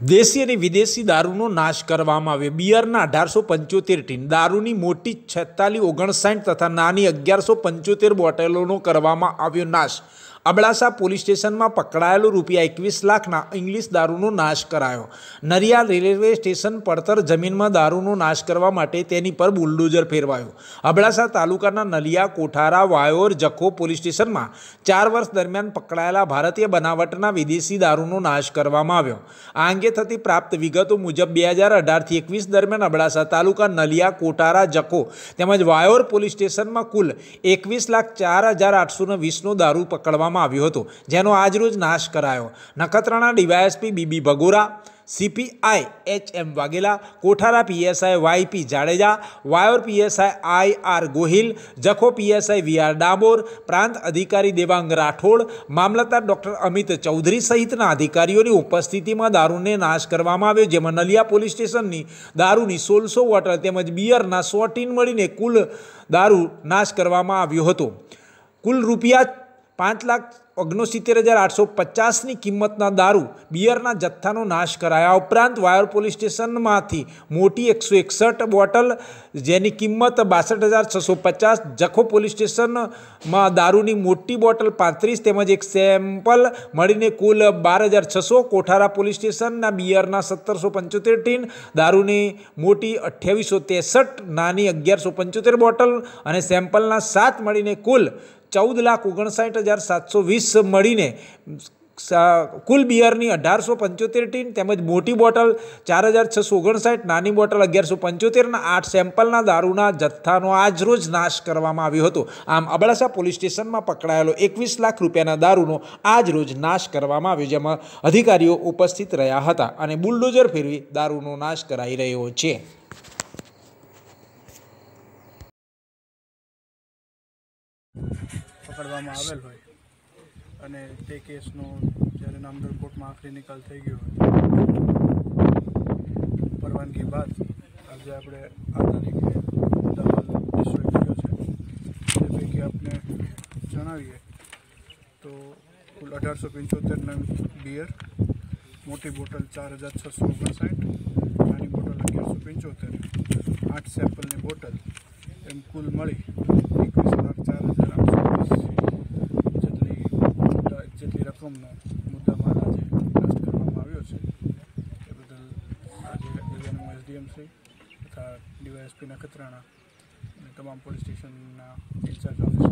દેશી અને વિદેશી દારૂનો નાશ કરવામાં આવ્યો। બિયરના 1875 ટીન, દારૂની મોટી 4659 તથા નાની 1175 બોટલોનો કરવામાં આવ્યો નાશ। અબડાસા પોલીસ સ્ટેશનમાં પકડાયેલો ₹21 લાખના ઇંગ્લિશ દારૂનો નાશ કરાયો। નરિયાલ રેલવે સ્ટેશન પડતર જમીનમાં દારૂનો નાશ કરવા માટે તેની પર બુલડોઝર ફેરવાયું। અબડાસા તાલુકાના નલિયા, કોઠારા, વાયોર, જખો પોલીસ સ્ટેશનમાં 4 વર્ષ દરમિયાન પકડાયેલા ભારતીય બનાવટના વિદેશી દારૂનો નાશ કરવામાં આવ્યો। આ અંગે થતી પ્રાપ્ત વિગતો મુજબ 2018થી 21 દરમિયાન અબડાસા તાલુકા, નલિયા, કોઠારા, જખો તેમજ વાયોર પોલીસ સ્ટેશનમાં કુલ 21,04,820નો દારૂ પકડવામાં આવ્યો હતો, જેનો આજરોજ નાશ કરાયો। Nakhatrana DYSP B B Bhagora, CPI HM Vaghela, Kothara PSI YP Jadeja, Vayor PSI IR Gohil, Jakhau PSI VR Damor, પ્રાંત અધિકારી દેવાંગ રાઠોડ, મામલતદાર ડોક્ટર અમિત ચૌધરી સહિતના અધિકારીઓની ઉપસ્થિતિમાં દારૂને નાશ કરવામાં આવ્યો, જેમાં નલિયા પોલીસ સ્ટેશનની દારૂની 1600 બોટલ તેમજ બિયરના 100 ટીન મળીને કુલ દારૂ નાશ કરવામાં આવ્યો હતો। કુલ ₹5,69,850ની કિંમતના દારૂ બિયરના જથ્થાનો નાશ કરાયા। ઉપરાંત વાયોર પોલીસ સ્ટેશનમાંથી મોટી 161 બોટલ જેની કિંમત 62,650, જખો પોલીસ સ્ટેશનમાં દારૂની મોટી બોટલ 35 તેમજ એક સેમ્પલ મળીને કુલ 12,600, કોઠારા પોલીસ સ્ટેશનના બિયરના 1775 ટીન, દારૂની મોટી 2863, નાની 1175 બોટલ અને સેમ્પલના 7 મળીને કુલ 14,59,720 મળીને કુલ બિયરની 1875 ટીન તેમજ મોટી બોટલ 4,659, નાની બોટલ 1175ના 8 સેમ્પલના દારૂના જથ્થાનો આજરોજ નાશ કરવામાં આવ્યો હતો। આમ અબડાસા પોલીસ સ્ટેશનમાં પકડાયેલો 21 લાખ રૂપિયાના દારૂનો આજરોજ નાશ કરવામાં આવ્યો, જેમાં અધિકારીઓ ઉપસ્થિત રહ્યા હતા અને બુલડોઝર ફેરવી દારૂનો નાશ કરાઈ રહ્યો છે। પકડવામાં આવેલ હોય અને તે કેસનો જ્યારે નામદાર કોર્ટમાં આખરી નિકાલ થઈ ગયો હોય, પરવાનગી બાદ આજે આપણે આ તારીખે અહેવાલ ઇસ્યુ કર્યો છે। તે પૈકી આપણે જણાવીએ તો કુલ 1875 નંગ બિયર, મોટી બોટલ 4,659, નાની બોટલ 1175, 8 સેમ્પલની બોટલ એમ કુલ મળી 21,04,820 જેટલી રકમનો મુદ્દામાલ આજે નષ્ટ કરવામાં આવ્યો છે। એ બદલ આજે એરિયાના SDM તથા DYSP નખત્રાણા અને તમામ પોલીસ સ્ટેશનના ઇન્ચાર્જ ઓફિસર